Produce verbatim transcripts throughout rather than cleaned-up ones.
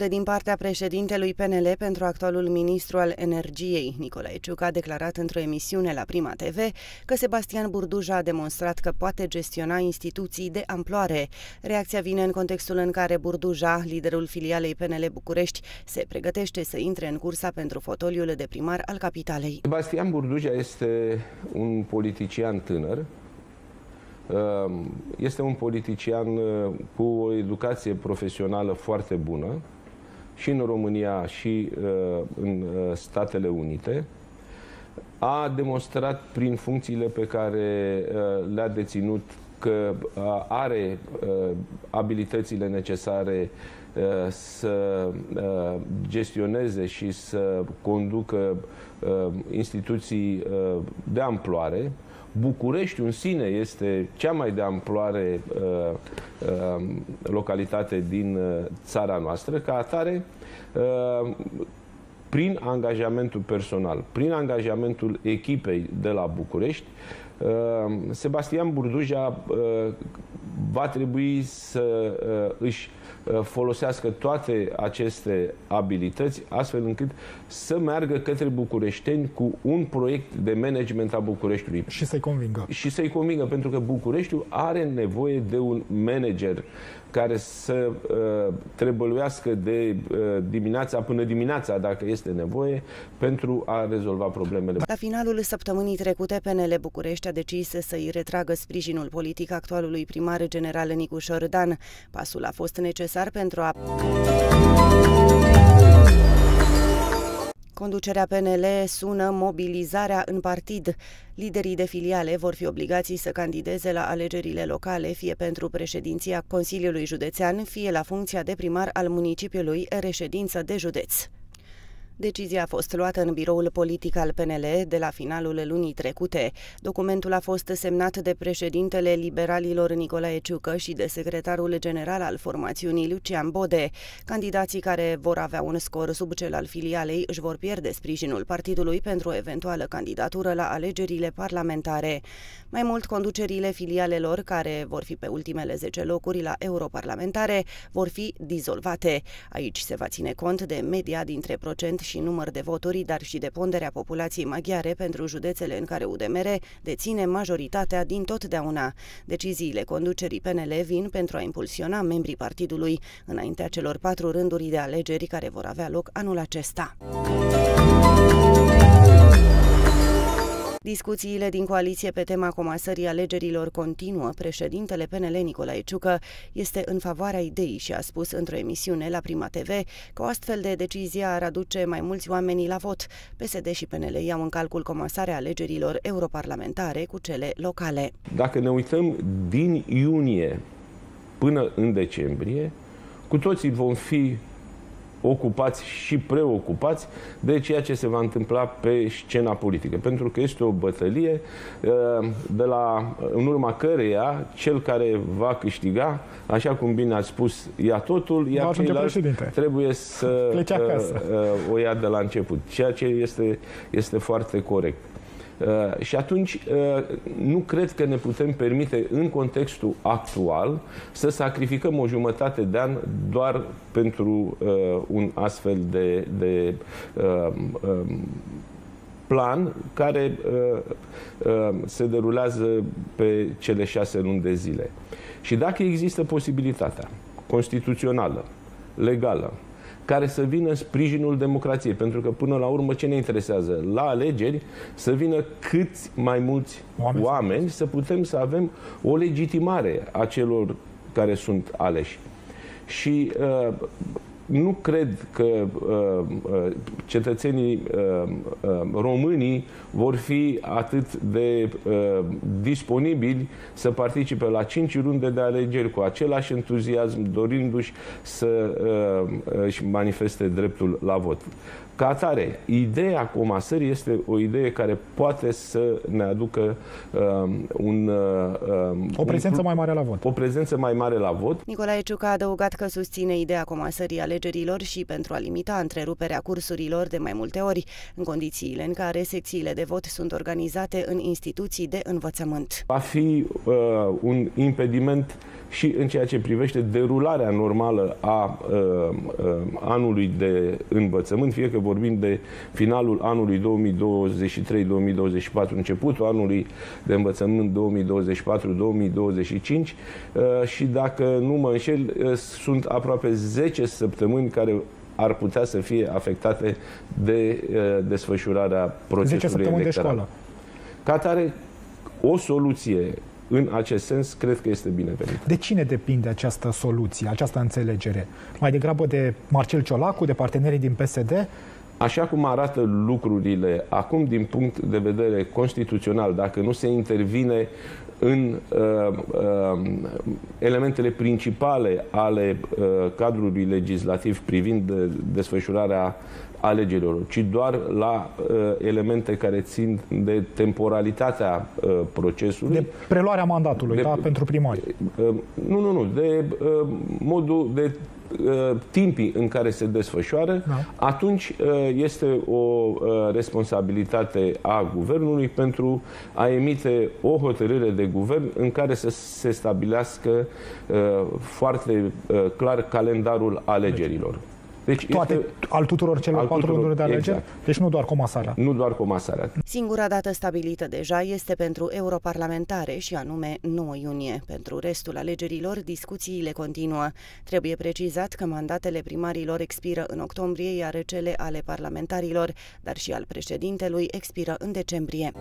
laude din partea președintelui P N L pentru actualul ministru al Energiei. Nicolae Ciucă a declarat într-o emisiune la Prima T V că Sebastian Burduja a demonstrat că poate gestiona instituții de amploare. Reacția vine în contextul în care Burduja, liderul filialei P N L București, se pregătește să intre în cursa pentru fotoliul de primar al capitalei. Sebastian Burduja este un politician tânăr. Este un politician cu o educație profesională foarte bună și în România și în Statele Unite. A demonstrat prin funcțiile pe care le-a deținut că are abilitățile necesare să gestioneze și să conducă instituții de amploare. Bucureștiul în sine este cea mai de amploare uh, uh, localitate din uh, țara noastră. Ca atare, uh, prin angajamentul personal, prin angajamentul echipei de la București, uh, Sebastian Burduja uh, va trebui să uh, își folosească toate aceste abilități, astfel încât să meargă către bucureșteni cu un proiect de management a Bucureștiului. Și să-i convingă. Și să-i convingă, pentru că Bucureștiul are nevoie de un manager care să uh, trebăluiască de uh, dimineața până dimineața, dacă este nevoie, pentru a rezolva problemele. La finalul săptămânii trecute, P N L București a decis să-i retragă sprijinul politic actualului primar general Nicu Șordan. Pasul a fost necesar pentru a... Conducerea P N L sună mobilizarea în partid. Liderii de filiale vor fi obligați să candideze la alegerile locale, fie pentru președinția Consiliului Județean, fie la funcția de primar al municipiului, reședință de județ. Decizia a fost luată în biroul politic al P N L de la finalul lunii trecute. Documentul a fost semnat de președintele liberalilor Nicolae Ciucă și de secretarul general al formațiunii Lucian Bode. Candidații care vor avea un scor sub cel al filialei își vor pierde sprijinul partidului pentru o eventuală candidatură la alegerile parlamentare. Mai mult, conducerile filialelor, care vor fi pe ultimele zece locuri la europarlamentare, vor fi dizolvate. Aici se va ține cont de media dintre procent și număr de voturi, dar și de ponderea populației maghiare pentru județele în care U D M R deține majoritatea din totdeauna. Deciziile conducerii P N L vin pentru a impulsiona membrii partidului înaintea celor patru rânduri de alegeri care vor avea loc anul acesta. Discuțiile din coaliție pe tema comasării alegerilor continuă. Președintele P N L Nicolae Ciucă este în favoarea ideii și a spus într-o emisiune la Prima T V că o astfel de decizie ar aduce mai mulți oameni la vot. P S D și P N L iau în calcul comasarea alegerilor europarlamentare cu cele locale. Dacă ne uităm din iunie până în decembrie, cu toții vom fi ocupați și preocupați de ceea ce se va întâmpla pe scena politică. Pentru că este o bătălie de la, în urma căreia cel care va câștiga, așa cum bine ați spus, ia totul, iar ceilalți trebuie să o ia de la început. Ceea ce este, este foarte corect. Uh, și atunci uh, nu cred că ne putem permite în contextul actual să sacrificăm o jumătate de an doar pentru uh, un astfel de, de uh, uh, plan care uh, uh, se derulează pe cele șase luni de zile. Și dacă există posibilitatea constituțională, legală, care să vină în sprijinul democrației. Pentru că, până la urmă, ce ne interesează? La alegeri să vină cât mai mulți oameni, oameni să putem să avem o legitimare a celor care sunt aleși. Și uh, nu cred că uh, cetățenii uh, uh, românii vor fi atât de uh, disponibili să participe la cinci runde de alegeri cu același entuziasm, dorindu-și să uh, își manifeste dreptul la vot. Ca atare, ideea comasării este o idee care poate să ne aducă uh, un, uh, o prezență un, mai mare la vot. O prezență mai mare la vot. Nicolae Ciucă a adăugat că susține ideea comasării alegerilor și pentru a limita întreruperea cursurilor de mai multe ori, în condițiile în care secțiile de vot sunt organizate în instituții de învățământ. Va fi uh, un impediment și în ceea ce privește derularea normală a uh, uh, anului de învățământ, fie că vorbim de finalul anului două mii douăzeci și trei două mii douăzeci și patru, începutul anului de învățământ două mii douăzeci și patru două mii douăzeci și cinci uh, și dacă nu mă înșel, uh, sunt aproape zece săptămâni care ar putea să fie afectate de uh, desfășurarea procesului electoral. De școală. Ca atare, o soluție în acest sens, cred că este binevenită. De cine depinde această soluție, această înțelegere? Mai degrabă de Marcel Ciolacu, de partenerii din P S D? Așa cum arată lucrurile acum, din punct de vedere constituțional, dacă nu se intervine în uh, uh, elementele principale ale uh, cadrului legislativ privind de desfășurarea alegerilor, ci doar la uh, elemente care țin de temporalitatea uh, procesului. De preluarea mandatului, de, da, pentru primari. Uh, nu, nu, nu. De uh, modul de uh, timpii în care se desfășoară, da. Atunci uh, este o uh, responsabilitate a guvernului pentru a emite o hotărâre de guvern în care să se stabilească uh, foarte uh, clar calendarul alegerilor. Deci toate, este al tuturor celor al patru rânduri de alegeri? Exact. Deci nu doar comasarea. Nu doar comasarea. Singura dată stabilită deja este pentru europarlamentare și anume nouă iunie. Pentru restul alegerilor, discuțiile continuă. Trebuie precizat că mandatele primarilor expiră în octombrie, iar cele ale parlamentarilor, dar și al președintelui, expiră în decembrie.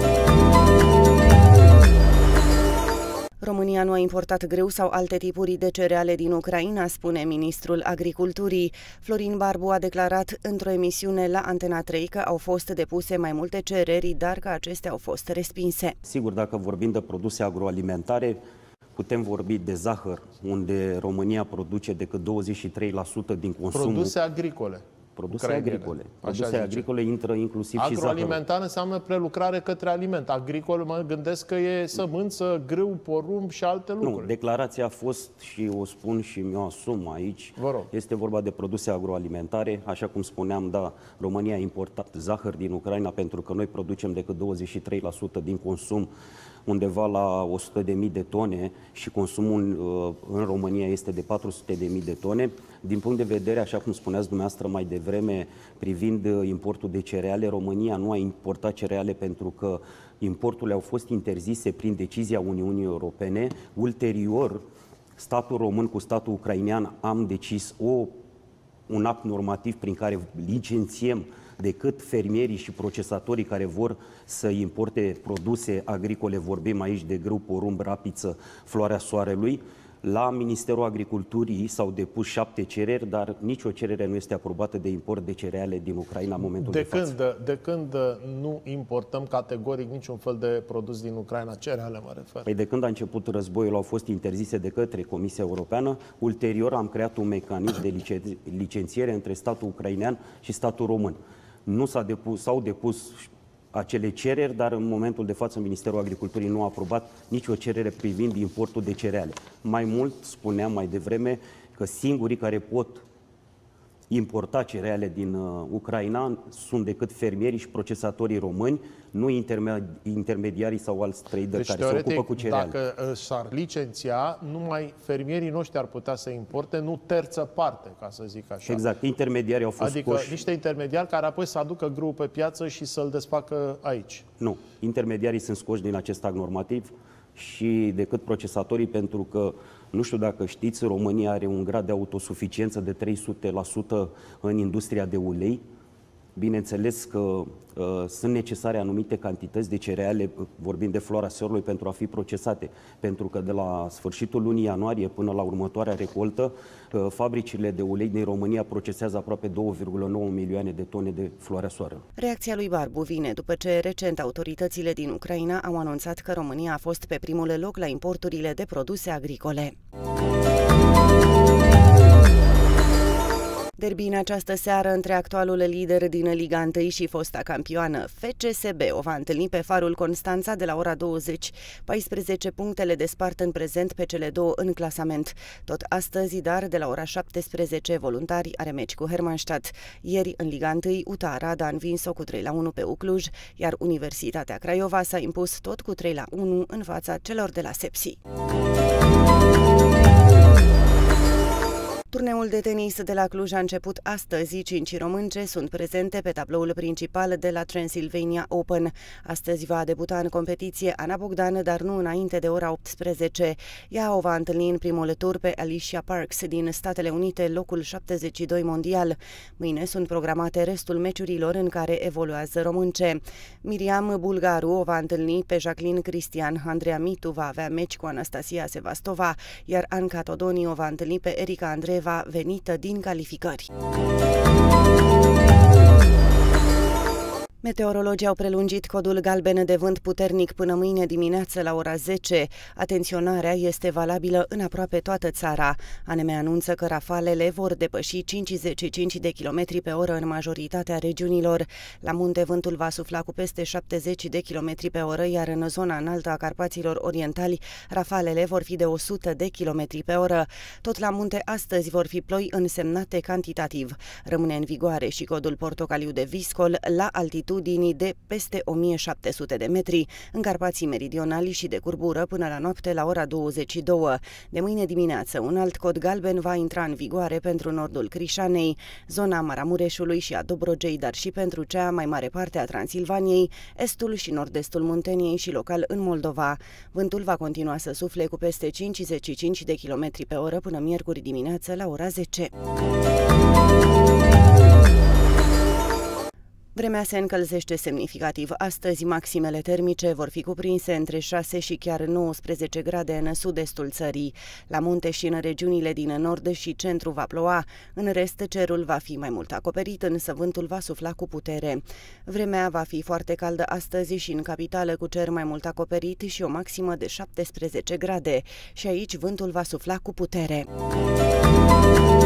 România nu a importat grâu sau alte tipuri de cereale din Ucraina, spune ministrul Agriculturii. Florin Barbu a declarat într-o emisiune la Antena trei că au fost depuse mai multe cereri, dar că acestea au fost respinse. Sigur, dacă vorbim de produse agroalimentare, putem vorbi de zahăr, unde România produce decât douăzeci și trei la sută din consumul... Produse agricole. Produse ucrainene. agricole. Produse agricole intră inclusiv și zahărul. Agroalimentar înseamnă prelucrare către aliment. Agricol mă gândesc că e sămânță, grâu, porumb și alte lucruri. Nu, declarația a fost, și o spun și mi-o asum aici, Vă rog. Este vorba de produse agroalimentare. Așa cum spuneam, da, România a importat zahăr din Ucraina pentru că noi producem decât douăzeci și trei la sută din consum, undeva la o sută de mii de tone și consumul uh, în România este de patru sute de mii de tone. Din punct de vedere, așa cum spuneați dumneavoastră mai devreme, privind uh, importul de cereale, România nu a importat cereale pentru că importurile au fost interzise prin decizia Uniunii Europene. Ulterior, statul român cu statul ucrainean am decis o, un act normativ prin care licențiem decât fermierii și procesatorii care vor să importe produse agricole, vorbim aici de grâu, porumb, rapiță, floarea soarelui. La Ministerul Agriculturii s-au depus șapte cereri, dar nicio cerere nu este aprobată de import de cereale din Ucraina în momentul de, de față. Când, de când nu importăm categoric niciun fel de produs din Ucraina? Cereale mă refer. Păi de când a început războiul au fost interzise de către Comisia Europeană. Ulterior am creat un mecanism de licențiere între statul ucrainean și statul român. Nu s-a depus, s-au depus acele cereri, dar în momentul de față Ministerul Agriculturii nu a aprobat nicio cerere privind importul de cereale. Mai mult, spuneam mai devreme că singurii care pot importa cereale din uh, Ucraina sunt decât fermierii și procesatorii români, nu intermediarii sau alți traderi deci, care teoretic, se ocupă cu cereale. Dacă s-ar licenția, numai fermierii noștri ar putea să importe, nu terță parte, ca să zic așa. Exact, intermediarii au fost Adică scoși. niște intermediari care apoi să aducă grâu pe piață și să-l desfacă aici. Nu, intermediarii sunt scoși din acest act normativ și decât procesatorii, pentru că, nu știu dacă știți, România are un grad de autosuficiență de trei sute la sută în industria de ulei. Bineînțeles că uh, sunt necesare anumite cantități de cereale, vorbim de floarea soarelui, pentru a fi procesate. Pentru că de la sfârșitul lunii ianuarie până la următoarea recoltă, uh, fabricile de ulei din România procesează aproape două virgulă nouă milioane de tone de floarea soarelui. Reacția lui Barbu vine după ce recent autoritățile din Ucraina au anunțat că România a fost pe primul loc la importurile de produse agricole. Derby în această seară între actualul lider din Liga unu și fosta campioană. F C S B o va întâlni pe Farul Constanța de la ora douăzeci. paisprezece punctele despart în prezent pe cele două în clasament. Tot astăzi, dar de la ora șaptesprezece, Voluntari are meci cu Hermannstadt. Ieri, în Liga unu, U T A Arad a învins-o cu trei la unu pe U Cluj, iar Universitatea Craiova s-a impus tot cu trei la unu în fața celor de la Sepsi. Turneul de tenis de la Cluj a început astăzi. Cinci românce sunt prezente pe tabloul principal de la Transylvania Open. Astăzi va debuta în competiție Ana Bogdan, dar nu înainte de ora optsprezece. Ea o va întâlni în primul tur pe Alicia Parks din Statele Unite, locul șaptezeci și doi mondial. Mâine sunt programate restul meciurilor în care evoluează românce. Miriam Bulgaru o va întâlni pe Jacqueline Cristian. Andreea Mitu va avea meci cu Anastasia Sevastova, iar Anca Todoni o va întâlni pe Erica Andreeva, venită din calificări. Meteorologii au prelungit codul galben de vânt puternic până mâine dimineață la ora zece. Atenționarea este valabilă în aproape toată țara. A N M anunță că rafalele vor depăși cincizeci și cinci de kilometri pe oră în majoritatea regiunilor. La munte vântul va sufla cu peste șaptezeci de kilometri pe oră, iar în zona înaltă a Carpaților Orientali rafalele vor fi de o sută de kilometri pe oră. Tot la munte astăzi vor fi ploi însemnate cantitativ. Rămâne în vigoare și codul portocaliu de viscol la altitudine de peste o mie șapte sute de metri, în Carpații Meridionali și de curbură până la noapte la ora douăzeci și două. De mâine dimineață, un alt cod galben va intra în vigoare pentru nordul Crișanei, zona Maramureșului și a Dobrogei, dar și pentru cea mai mare parte a Transilvaniei, estul și nord-estul Munteniei și local în Moldova. Vântul va continua să sufle cu peste cincizeci și cinci de kilometri pe oră până miercuri dimineață la ora zece. Vremea se încălzește semnificativ. Astăzi, maximele termice vor fi cuprinse între șase și chiar nouăsprezece grade în sud-estul țării. La munte și în regiunile din nord și centru va ploua. În rest, cerul va fi mai mult acoperit, însă vântul va sufla cu putere. Vremea va fi foarte caldă astăzi și în capitală, cu cer mai mult acoperit și o maximă de șaptesprezece grade. Și aici vântul va sufla cu putere.